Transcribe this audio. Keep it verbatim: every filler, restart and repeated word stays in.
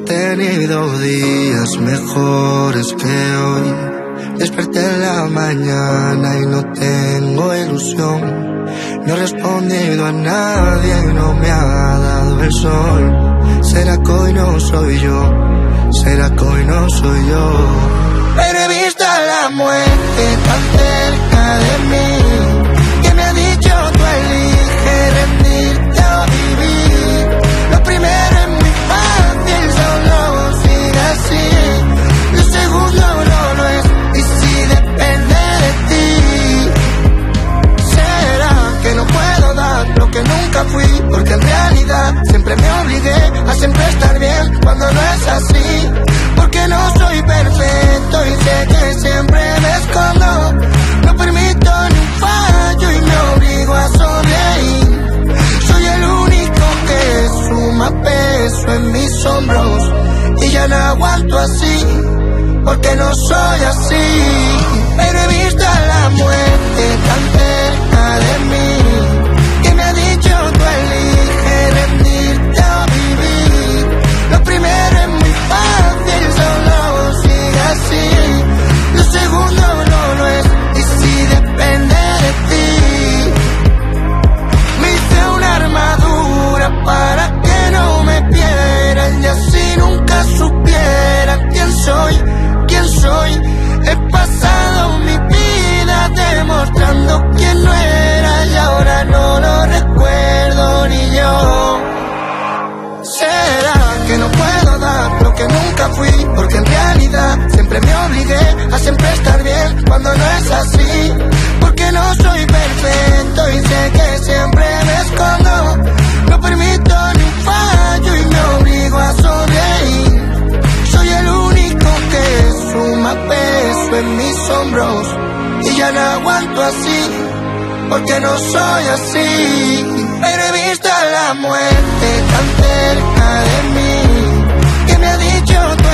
tenido días mejores que hoy. Desperté en la mañana y no tengo ilusión. No he respondido a nadie y no me ha dado el sol. ¿Será que hoy no soy yo? ¿Será que hoy no soy yo? Pero he visto a la muerte tan cerca de mí, que me ha dicho tú elige rendirte o vivir. Lo primero es muy fácil, solo sigue así. Lo segundo no lo es, y si depende de ti. ¿Será que no puedo dar lo que nunca fui? Porque en realidad siempre me obligué a siempre estar bien cuando no es así. Porque no soy perfecto y sé que siempre me escondo. No permito ni un fallo y me obligo a sonreír. Soy el único que suma peso en mis hombros y ya no aguanto así, porque no soy así. Pero he visto a la muerte tan cerca de mí, que me ha dicho tú elige rendirte o vivir. Lo primero es muy fácil, solo sigue así. Lo segundo no lo es, y si depende de ti. Me hice una armadura para que no me vieran y así nunca supieran quién soy, quién soy. He pasado mi vida demostrando quién no era y ahora no lo recuerdo ni yo. ¿Será que no puedo dar lo que nunca fui? Porque en realidad siempre me obligué a siempre estar bien cuando no es así. Porque no soy perfecto y sé que siempre me escondo. No permito ni un fallo y me obligo a sonreír. Soy el único que suma peso en mis hombros y ya no aguanto así, porque no soy así. Pero he visto a la muerte tan cerca de mí, que me ha dicho